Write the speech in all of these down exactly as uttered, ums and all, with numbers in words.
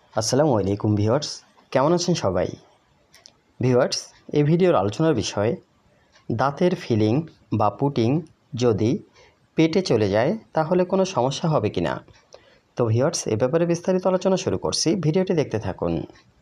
আসসালামু আলাইকুম ভিউয়ার্স, কেমন আছেন সবাই? ভিউয়ার্স, এই ভিডিওর আলোচনার বিষয় দাঁতের ফিলিং বা পুটিং যদি পেটে চলে যায় তাহলে কোনো সমস্যা হবে কি না। তো ভিউয়ার্স, এ ব্যাপারে বিস্তারিত আলোচনা শুরু করছি, ভিডিওটি দেখতে থাকুন।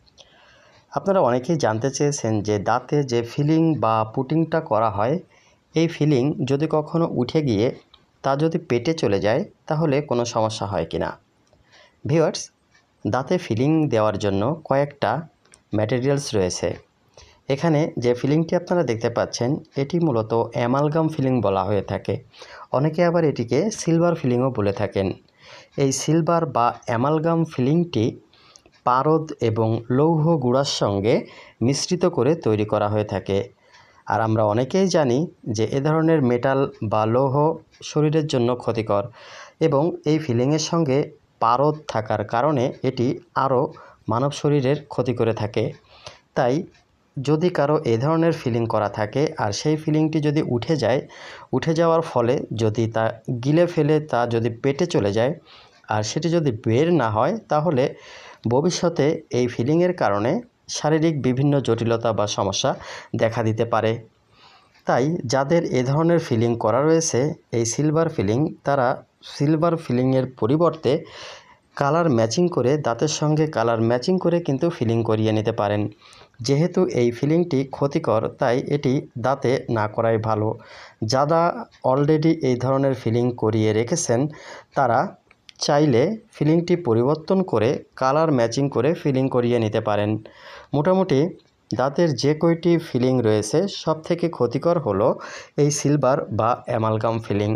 আপনারা অনেকেই জানতে চেয়েছেন যে দাঁতে যে ফিলিং বা পুটিংটা করা হয়, এই ফিলিং যদি কখনো উঠে গিয়ে তা যদি পেটে চলে যায় তাহলে কোনো সমস্যা হয় কি না। ভিউয়ার্স, দাঁতে ফিলিং দেওয়ার জন্য কয়েকটা ম্যাটেরিয়ালস রয়েছে। এখানে যে ফিলিংটি আপনারা দেখতে পাচ্ছেন এটি মূলত অ্যামালগাম ফিলিং বলা হয়ে থাকে। অনেকে আবার এটিকে সিলভার ফিলিংও বলে থাকেন। এই সিলভার বা অ্যামালগাম ফিলিংটি পারদ এবং লৌহ গুঁড়ার সঙ্গে মিশ্রিত করে তৈরি করা হয়ে থাকে। আর আমরা অনেকেই জানি যে এ ধরনের মেটাল বা লৌহ শরীরের জন্য ক্ষতিকর এবং এই ফিলিংয়ের সঙ্গে পারদ থাকার কারণে এটি আরও মানব শরীরের ক্ষতি করে থাকে। তাই যদি কারো এ ধরনের ফিলিং করা থাকে আর সেই ফিলিংটি যদি উঠে যায়, উঠে যাওয়ার ফলে যদি তা গিলে ফেলে তা যদি পেটে চলে যায় আর সেটি যদি বের না হয় তাহলে ভবিষ্যতে এই ফিলিংয়ের কারণে শারীরিক বিভিন্ন জটিলতা বা সমস্যা দেখা দিতে পারে। তাই যাদের এ ধরনের ফিলিং করা রয়েছে এই সিলভার ফিলিং, তারা সিলভার ফিলিংয়ের পরিবর্তে কালার ম্যাচিং করে দাঁতের সঙ্গে কালার ম্যাচিং করে কিন্তু ফিলিং করিয়ে নিতে পারেন। যেহেতু এই ফিলিংটি ক্ষতিকর তাই এটি দাঁতে না করাই ভালো। যারা অলরেডি এই ধরনের ফিলিং করিয়ে রেখেছেন তারা চাইলে ফিলিংটি পরিবর্তন করে কালার ম্যাচিং করে ফিলিং করিয়ে নিতে পারেন। মোটামুটি দাঁতের যে কয়টি ফিলিং রয়েছে সব থেকে ক্ষতিকর হলো এই সিলভার বা অ্যামালগাম ফিলিং।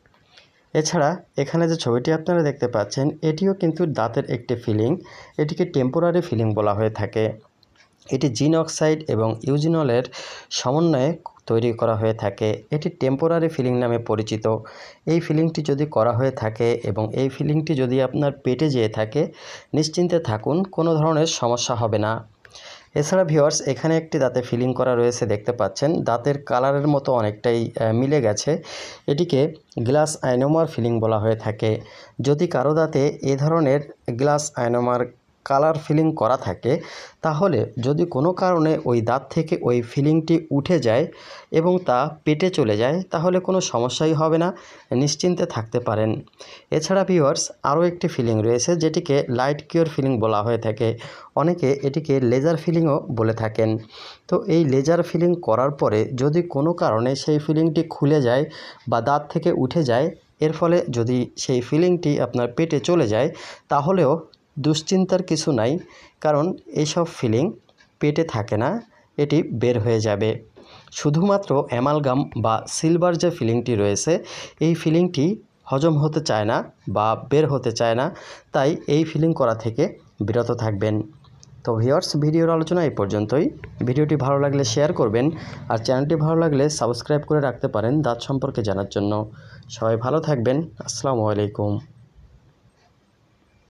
এছাড়া এখানে যে ছবিটি আপনারা দেখতে পাচ্ছেন এটিও কিন্তু দাঁতের একটি ফিলিং। এটিকে টেম্পোরারি ফিলিং বলা হয়ে থাকে। এটি জিন অক্সাইড এবং ইউজিনলের সমন্বয়ে তৈরি করা হয়ে থাকে। এটি টেম্পোরারি ফিলিং নামে পরিচিত। এই ফিলিংটি যদি করা হয়ে থাকে এবং এই ফিলিংটি যদি আপনার পেটে যেয়ে থাকে, নিশ্চিন্তে থাকুন, কোনো ধরনের সমস্যা হবে না। এছাড়া ভিউয়ার্স, এখানে একটি দাঁতে ফিলিং করা রয়েছে দেখতে পাচ্ছেন, দাঁতের কালারের মতো অনেকটাই মিলে গেছে। এটিকে গ্লাস আইনোমার ফিলিং বলা হয়ে থাকে। যদি কারো দাঁতে এ ধরনের গ্লাস আইনোমার কালার ফিলিং করা থাকে তাহলে যদি কোনো কারণে ওই দাঁত থেকে ওই ফিলিংটি উঠে যায় এবং তা পেটে চলে যায় তাহলে কোনো সমস্যাই হবে না, নিশ্চিন্তে থাকতে পারেন। এছাড়া ভিউয়ার্স, আরও একটি ফিলিং রয়েছে যেটিকে লাইট কিওর ফিলিং বলা হয়ে থাকে। অনেকে এটিকে লেজার ফিলিংও বলে থাকেন। তো এই লেজার ফিলিং করার পরে যদি কোনো কারণে সেই ফিলিংটি খুলে যায় বা দাঁত থেকে উঠে যায়, এর ফলে যদি সেই ফিলিংটি আপনার পেটে চলে যায় তাহলেও দুশ্চিন্তার কিছু নাই, কারণ এইসব ফিলিং পেটে থাকে না, এটি বের হয়ে যাবে। শুধুমাত্র অ্যামালগাম বা সিলভার যে ফিলিংটি রয়েছে এই ফিলিংটি হজম হতে চায় না বা বের হতে চায় না, তাই এই ফিলিং করা থেকে বিরত থাকবেন। তো ভিউয়ার্স, ভিডিওর আলোচনা এই পর্যন্তই। ভিডিওটি ভালো লাগলে শেয়ার করবেন আর চ্যানেলটি ভালো লাগলে সাবস্ক্রাইব করে রাখতে পারেন দাঁত সম্পর্কে জানার জন্য। সবাই ভালো থাকবেন। আসসালামু আলাইকুম।